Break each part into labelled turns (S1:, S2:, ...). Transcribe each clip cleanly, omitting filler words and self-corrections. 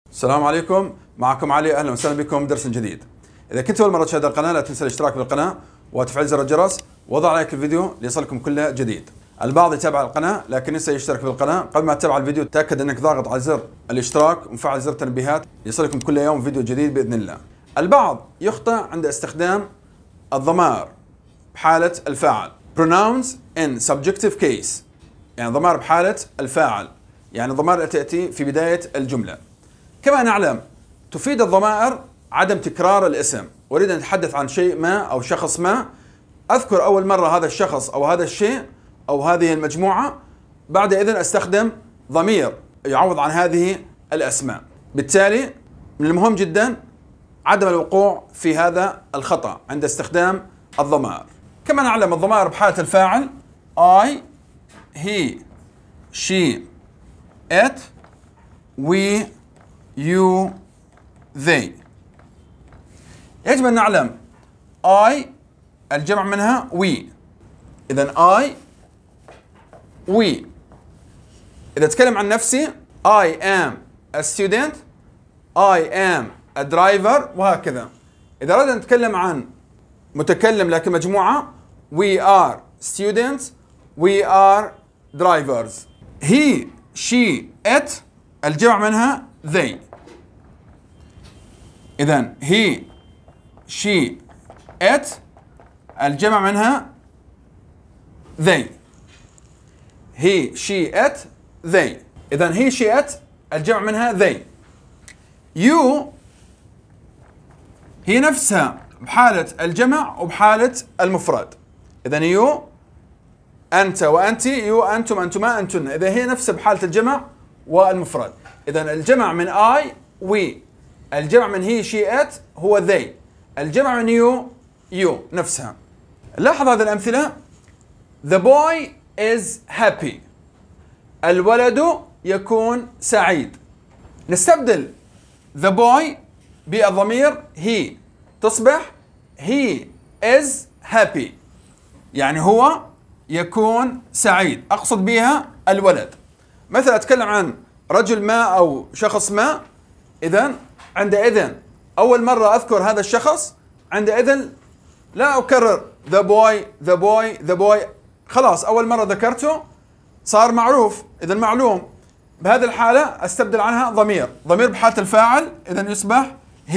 S1: السلام عليكم، معكم علي. اهلا وسهلا بكم بدرس جديد. اذا كنت اول مره تشاهد القناه لا تنسى الاشتراك بالقناه وتفعيل زر الجرس ووضع لايك الفيديو ليصلكم كل جديد. البعض يتابع القناه لكن ينسى يشترك بالقناه. قبل ما تتابع الفيديو تاكد انك ضاغط على زر الاشتراك ومفعل زر التنبيهات ليصلكم كل يوم فيديو جديد باذن الله. البعض يخطئ عند استخدام الضمائر بحاله الفاعل pronouns in subjective case، يعني ضمائر بحاله الفاعل، يعني الضمائر التي تاتي في بدايه الجمله. كما نعلم تفيد الضمائر عدم تكرار الاسم. أريد أن أتحدث عن شيء ما أو شخص ما، أذكر أول مرة هذا الشخص أو هذا الشيء أو هذه المجموعة، بعد إذن أستخدم ضمير يعوض عن هذه الأسماء. بالتالي من المهم جدا عدم الوقوع في هذا الخطأ عند استخدام الضمائر. كما نعلم الضمائر بحالة الفاعل I, he, she, it, we, you, they. يجب أن نعلم I الجمع منها we، إذن I we. إذا أتكلم عن نفسي I am a student، I am a driver، وهكذا. إذا أردنا نتكلم عن متكلم لكن مجموعة we are students، we are drivers. he, she, it الجمع منها they. إذن he, she, it الجمع منها they. he, she, it they. إذن he, she, it الجمع منها they. you هي نفسها بحالة الجمع وبحالة المفرد. إذن you أنت وأنت، you أنتم أنتما أنتن. إذا هي نفسها بحالة الجمع والمفرد. إذن الجمع من I we، الجمع من he she it هو they، الجمع من you نفسها. لاحظ هذه الأمثلة. The boy is happy، الولد يكون سعيد. نستبدل the boy بالضمير he، تصبح he is happy، يعني هو يكون سعيد، أقصد بها الولد. مثلا أتكلم عن رجل ما أو شخص ما، إذن عندئذ أول مرة أذكر هذا الشخص، عندئذ لا أكرر the boy the boy the boy، خلاص أول مرة ذكرته صار معروف، إذن معلوم. بهذه الحالة أستبدل عنها ضمير بحالة الفاعل، إذن يصبح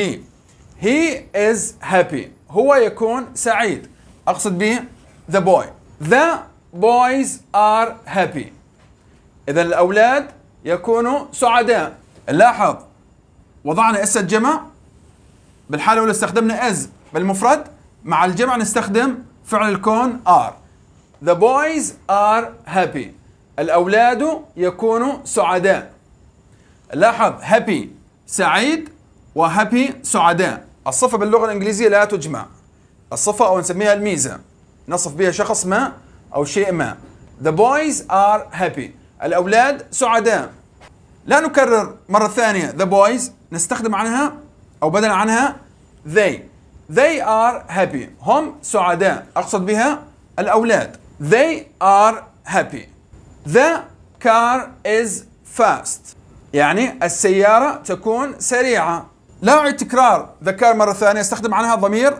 S1: he is happy، هو يكون سعيد، أقصد به the boy. the boys are happy، إذن الأولاد يكونوا سعداء. لاحظ وضعنا اس الجمع، بالحالة الأولى استخدمنا is بالمفرد، مع الجمع نستخدم فعل الكون are. The boys are happy، الأولاد يكونوا سعداء. لاحظ happy سعيد وhappy سعداء. الصفة باللغة الإنجليزية لا تجمع، الصفة أو نسميها الميزة، نصف بها شخص ما أو شيء ما. The boys are happy، الأولاد سعداء. لا نكرر مرة ثانية the boys، نستخدم عنها أو بدلا عنها they are happy، هم سعداء، أقصد بها الأولاد. they are happy. the car is fast، يعني السيارة تكون سريعة. لا أعيد تكرار the car مرة ثانية، استخدم عنها ضمير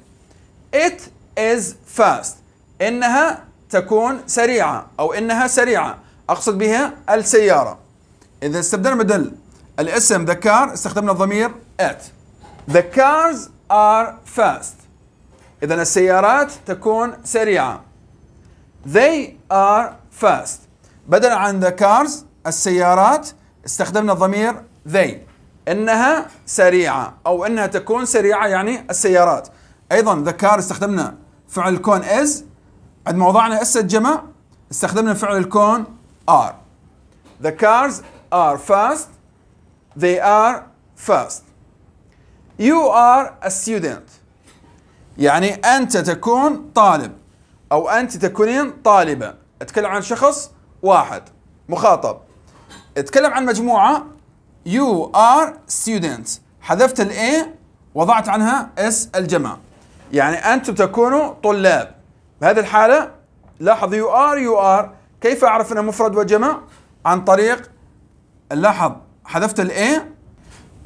S1: it is fast، إنها تكون سريعة أو إنها سريعة، أقصد بها السيارة. إذا استبدلنا بدل الاسم the car استخدمنا الضمير it. The cars are fast، إذن السيارات تكون سريعة. They are fast، بدلا عن the cars السيارات استخدمنا الضمير they، إنها سريعة أو إنها تكون سريعة يعني السيارات. أيضا the car استخدمنا فعل الكون is، عندما وضعنا اس الجمع استخدمنا فعل الكون are. The cars are fast، they are fast. You are a student، يعني أنت تكون طالب أو أنت تكونين طالبة. أتكلم عن شخص واحد مخاطب. أتكلم عن مجموعة you are students، حذفت ال A وضعت عنها اس الجمع، يعني أنتم تكونوا طلاب. بهذه الحالة لاحظ you are كيف أعرف أنه مفرد وجمع؟ عن طريق لاحظ حذفت ال A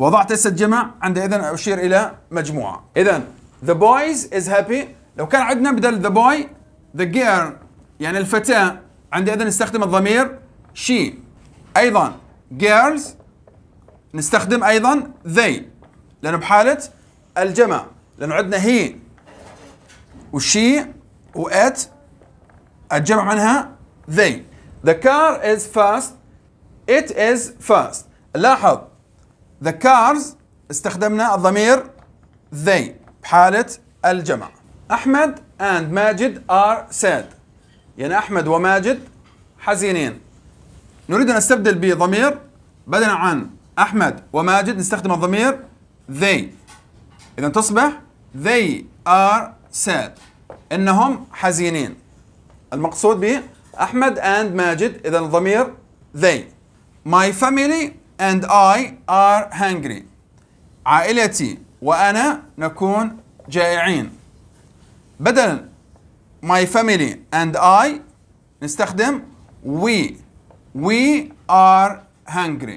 S1: وضعت اسم الجمع عندئذ أشير إلى مجموعة. إذن the boys is happy، لو كان عندنا بدل the boy the girl يعني الفتاة، عندئذ نستخدم الضمير she. أيضا girls نستخدم أيضا they، لأنه بحالة الجمع، لأنه عندنا هي وشي وات الجمع منها they. the car is fast it is fast. لاحظ the cars استخدمنا الضمير they بحالة الجمع. أحمد and ماجد are sad، يعني أحمد وماجد حزينين. نريد أن نستبدل بضمير، بدلا عن أحمد وماجد نستخدم الضمير they. إذا تصبح they are sad، إنهم حزينين. المقصود به أحمد and ماجد، إذا الضمير they. my family and I are hungry، عائلتي وأنا نكون جائعين. بدلا my family and I نستخدم we are hungry،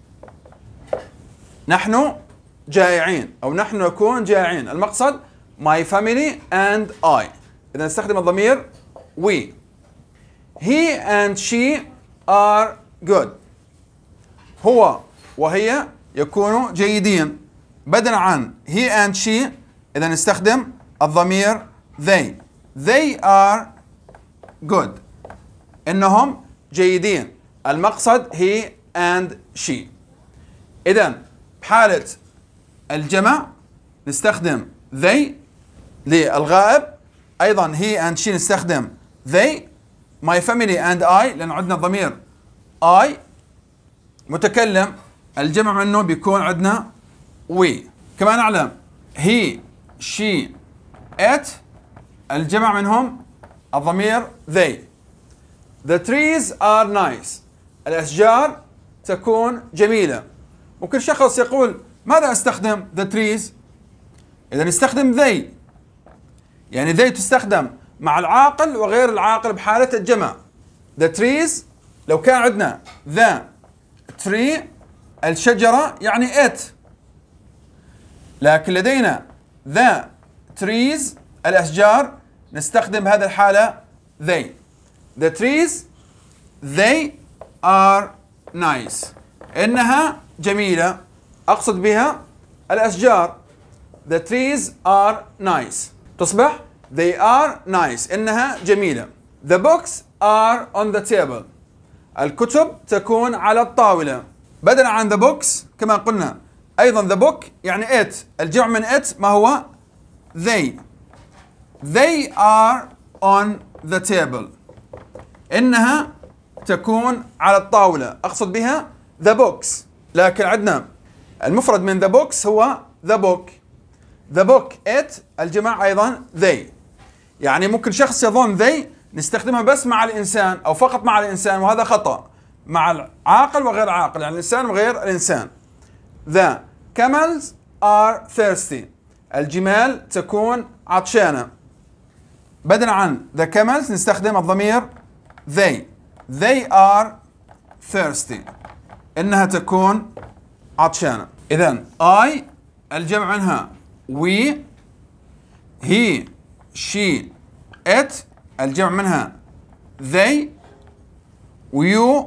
S1: نحن جائعين أو نحن نكون جائعين. المقصد my family and I، إذا نستخدم الضمير we. he and she are good، هو وهي يكونوا جيدين. بدلا عن he and she إذا نستخدم الضمير they are good، إنهم جيدين. المقصد he and she. إذا بحالة الجمع نستخدم they للغائب، أيضا he and she نستخدم they. my family and I لأن عندنا الضمير I متكلم، الجمع منه بيكون عندنا we. كما نعلم he she it الجمع منهم الضمير they. the trees are nice، الأشجار تكون جميلة. ممكن شخص يقول ماذا أستخدم the trees؟ إذا نستخدم they، يعني they تستخدم مع العاقل وغير العاقل بحالة الجمع. the trees لو كان عندنا the tree الشجرة يعني it، لكن لدينا the trees الأشجار نستخدم هذه الحالة they. the trees they are nice، إنها جميلة، أقصد بها الأشجار. the trees are nice تصبح they are nice، إنها جميلة. the books are on the table، الكتب تكون على الطاولة. بدلا عن the books كما قلنا أيضا the book يعني it، الجمع من it ما هو they are on the table، إنها تكون على الطاولة، أقصد بها the books. لكن عندنا المفرد من the books هو the book it الجمع أيضا they. يعني ممكن شخص يظن they نستخدمها بس مع الإنسان أو فقط مع الإنسان، وهذا خطأ. مع العاقل وغير العاقل، يعني الإنسان وغير الإنسان. the camels are thirsty، الجمال تكون عطشانة. بدلا عن the camels نستخدم الضمير they are thirsty، إنها تكون عطشانة. إذن I الجمع عنها we، he she it الجمع منها they، ويو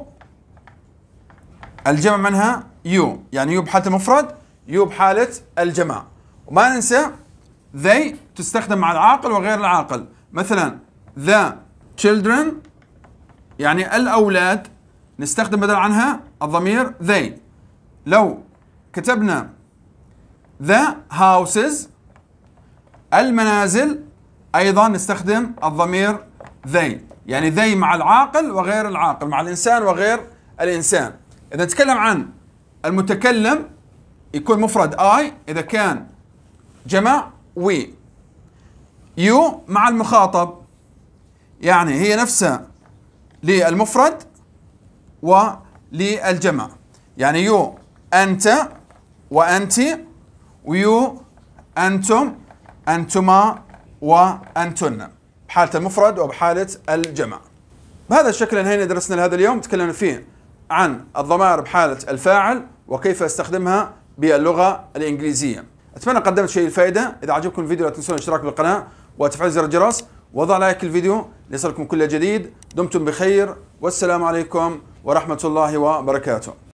S1: الجمع منها you، يعني you بحالة المفرد you بحالة الجمع. وما ننسى they تستخدم مع العاقل وغير العاقل. مثلا the children يعني الأولاد نستخدم بدل عنها الضمير they. لو كتبنا the houses المنازل أيضا نستخدم الضمير they، يعني they مع العاقل وغير العاقل، مع الإنسان وغير الإنسان. إذا نتكلم عن المتكلم يكون مفرد I، إذا كان جمع we. you مع المخاطب، يعني هي نفسها للمفرد وللجمع، يعني you أنت وأنت، ويو أنتم أنتما وأنتن بحالة المفرد وبحالة الجمع. بهذا الشكل انهينا درسنا لهذا اليوم. تكلمنا فيه عن الضمائر بحالة الفاعل وكيف استخدمها باللغة الإنجليزية. أتمنى قدمت شيء الفائدة. إذا عجبكم الفيديو لا تنسون الاشتراك بالقناة وتفعيل زر الجرس وضع لايك الفيديو ليصلكم كل جديد. دمتم بخير والسلام عليكم ورحمة الله وبركاته.